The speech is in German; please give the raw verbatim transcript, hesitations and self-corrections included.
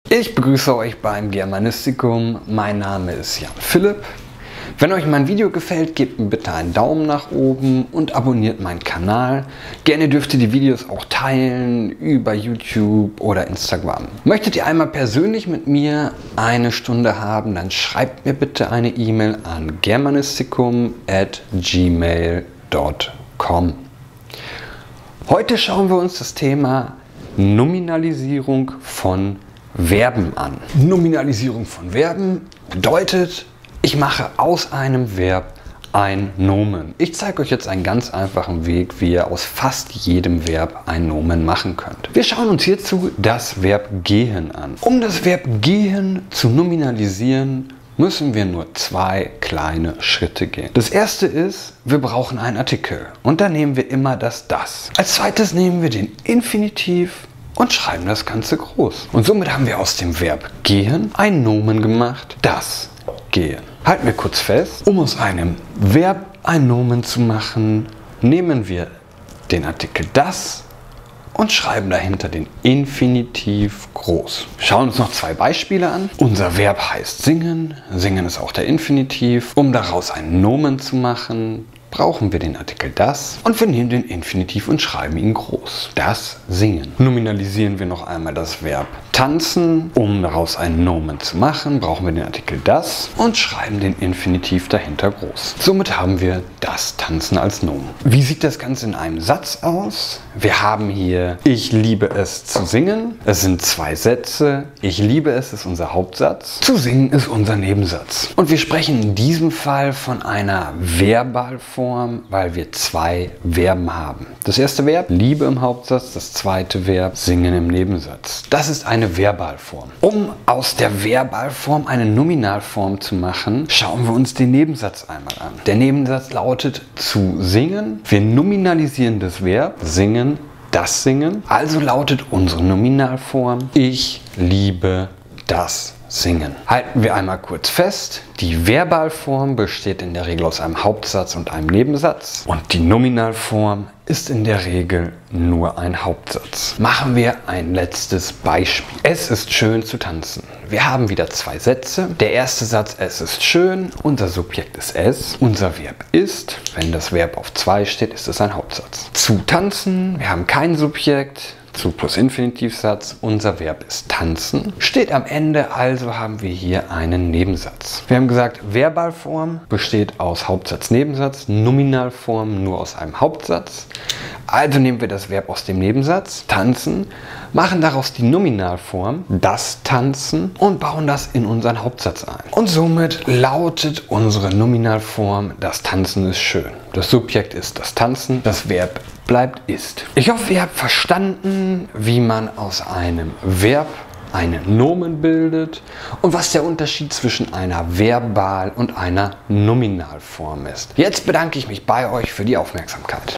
Ich begrüße euch beim Germanistikum. Mein Name ist Jan Philipp. Wenn euch mein Video gefällt, gebt mir bitte einen Daumen nach oben und abonniert meinen Kanal. Gerne dürft ihr die Videos auch teilen über YouTube oder Instagram. Möchtet ihr einmal persönlich mit mir eine Stunde haben, dann schreibt mir bitte eine E-Mail an germanistikum at gmail punkt com. Heute schauen wir uns das Thema Nominalisierung von Verben an. Nominalisierung von Verben bedeutet, ich mache aus einem Verb ein Nomen. Ich zeige euch jetzt einen ganz einfachen Weg, wie ihr aus fast jedem Verb ein Nomen machen könnt. Wir schauen uns hierzu das Verb gehen an. Um das Verb gehen zu nominalisieren, müssen wir nur zwei kleine Schritte gehen. Das erste ist, wir brauchen einen Artikel und da nehmen wir immer das das. Als zweites nehmen wir den Infinitiv und schreiben das Ganze groß. Und somit haben wir aus dem Verb gehen ein Nomen gemacht, das gehen. Halten wir kurz fest, um aus einem Verb ein Nomen zu machen, nehmen wir den Artikel das und schreiben dahinter den Infinitiv groß. Schauen uns noch zwei Beispiele an. Unser Verb heißt singen, singen ist auch der Infinitiv. Um daraus ein Nomen zu machen, brauchen wir den Artikel das und wir nehmen den Infinitiv und schreiben ihn groß. Das Singen. Nominalisieren wir noch einmal das Verb tanzen. Um daraus ein Nomen zu machen, brauchen wir den Artikel das und schreiben den Infinitiv dahinter groß. Somit haben wir das Tanzen als Nomen. Wie sieht das Ganze in einem Satz aus? Wir haben hier ich liebe es zu singen. Es sind zwei Sätze. Ich liebe es ist unser Hauptsatz. Zu singen ist unser Nebensatz. Und wir sprechen in diesem Fall von einer Verbalform, weil wir zwei Verben haben. Das erste Verb, Liebe im Hauptsatz, das zweite Verb, Singen im Nebensatz. Das ist eine Verbalform. Um aus der Verbalform eine Nominalform zu machen, schauen wir uns den Nebensatz einmal an. Der Nebensatz lautet zu singen. Wir nominalisieren das Verb, singen, das Singen. Also lautet unsere Nominalform, ich liebe das Singen. Halten wir einmal kurz fest, die Verbalform besteht in der Regel aus einem Hauptsatz und einem Nebensatz und die Nominalform ist in der Regel nur ein Hauptsatz. Machen wir ein letztes Beispiel. Es ist schön zu tanzen. Wir haben wieder zwei Sätze. Der erste Satz, es ist schön, unser Subjekt ist es, unser Verb ist. Wenn das Verb auf zwei steht, ist es ein Hauptsatz. Zu tanzen, wir haben kein Subjekt. Zu plus Infinitivsatz, unser Verb ist tanzen, steht am Ende, also haben wir hier einen Nebensatz. Wir haben gesagt, Verbalform besteht aus Hauptsatz, Nebensatz, Nominalform nur aus einem Hauptsatz. Also nehmen wir das Verb aus dem Nebensatz, tanzen, machen daraus die Nominalform, das Tanzen und bauen das in unseren Hauptsatz ein. Und somit lautet unsere Nominalform, das Tanzen ist schön. Das Subjekt ist das Tanzen, das Verb bleibt ist. Ich hoffe, ihr habt verstanden, wie man aus einem Verb einen Nomen bildet und was der Unterschied zwischen einer Verbal- und einer Nominalform ist. Jetzt bedanke ich mich bei euch für die Aufmerksamkeit.